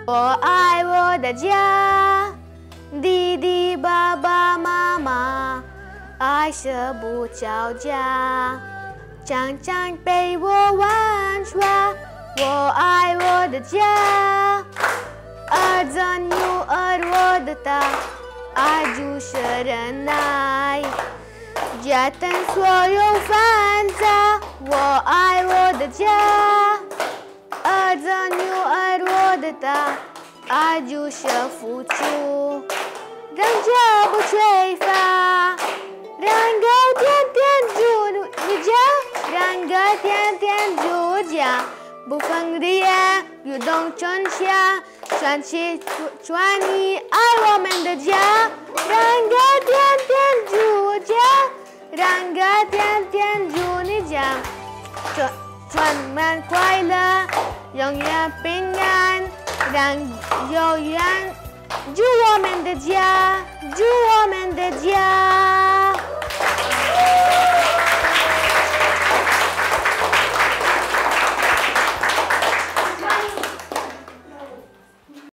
我爱我的家，弟弟、爸爸妈妈，爱舍不交加，常常陪我玩耍。我爱我的家，儿子女儿我的大，爱就是忍耐，家庭所有烦躁。我爱我的家，儿子女儿我的大，爱就是付出，让家不缺乏，让个天天住家，让个天天住家。不分地野，不动春夏，传奇传你爱我们的家，让个天天住家，让个天天住你家，充满快乐，永远平安，让永远住我们的家，住我们的家。